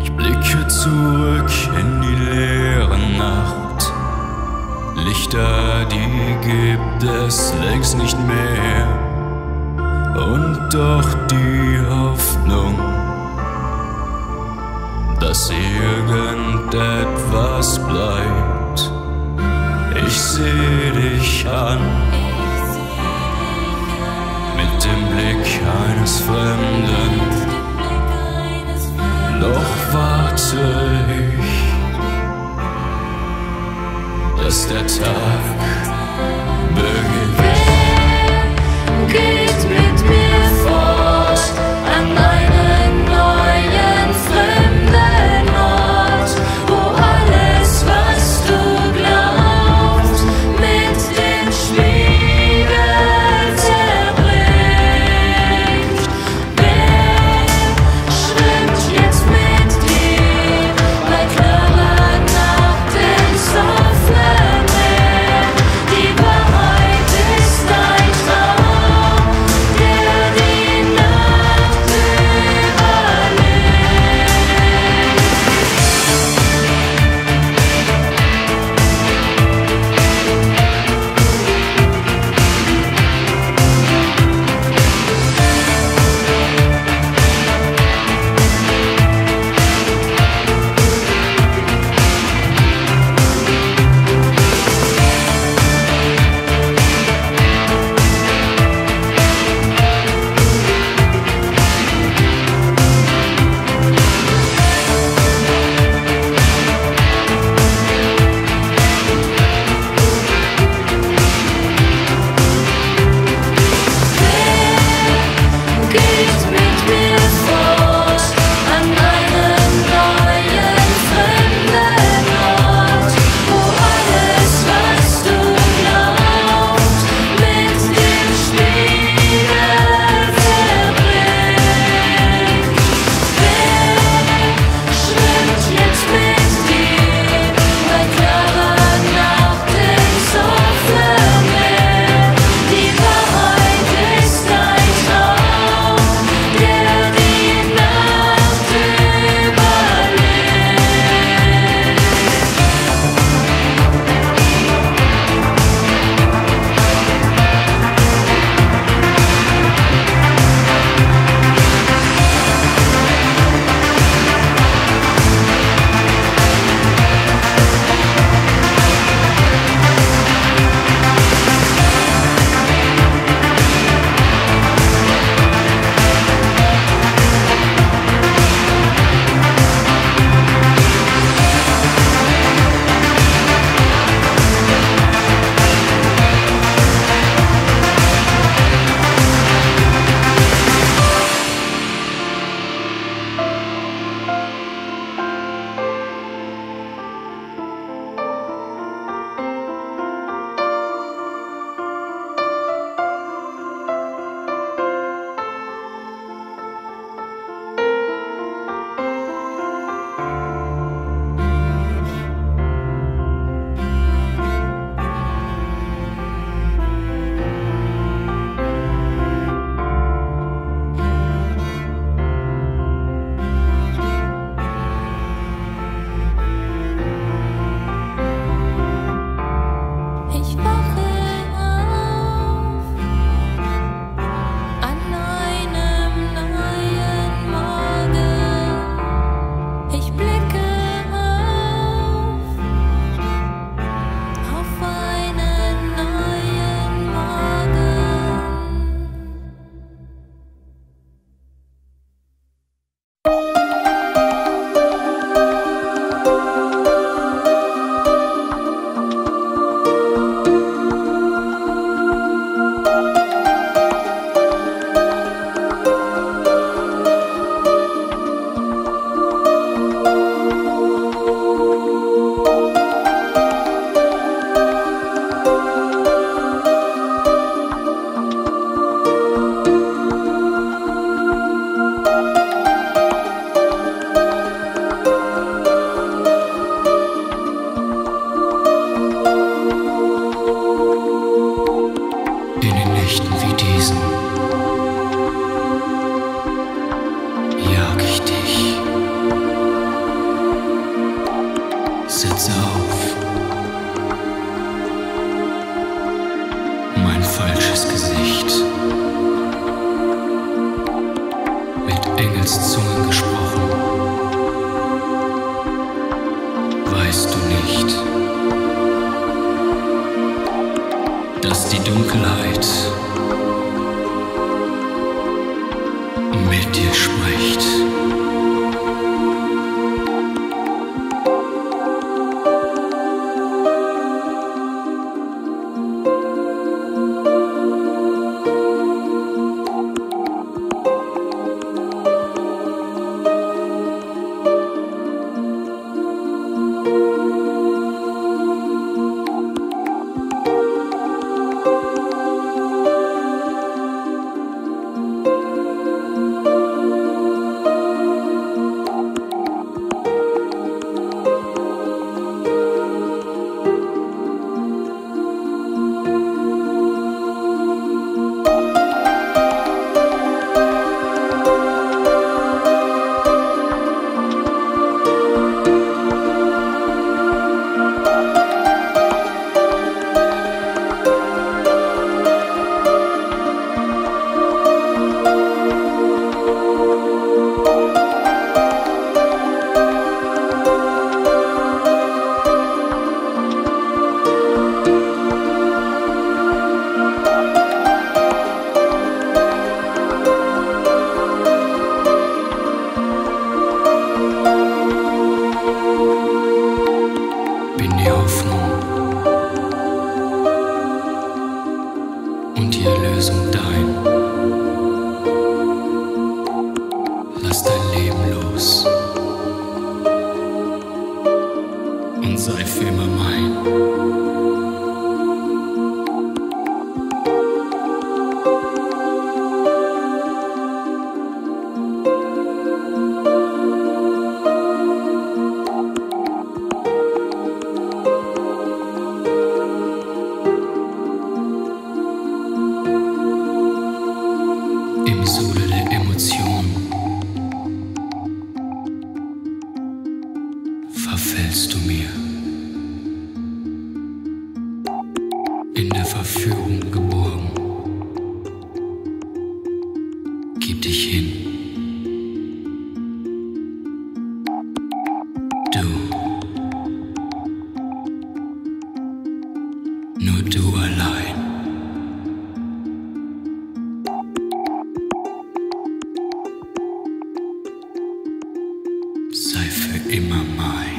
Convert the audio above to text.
Ich blicke zurück in die leere Nacht. Lichter, die gibt es längst nicht mehr. Und doch die Hoffnung, dass irgendetwas bleibt. Ich seh dich an, mit dem Blick eines Fremden. Doch warte ich, dass der Tag beginnt. Wer geht mit mir fort an einen neuen fremden Ort, wo alles, was du glaubst, mit dem Spiegel zerbricht? Wer schwimmt jetzt mit dir bei klarer Nacht ins offene Meer? mit Engelszungen gesprochen. Weißt du nicht, dass die Dunkelheit mit dir spricht? Und die Erlösung dein. Lass dein Leben los und sei für immer mein. Im Sole der Emotion verfällst du mir, in der Verführung geborgen. Gib dich hin, du, nur du allein. Sei für immer mein.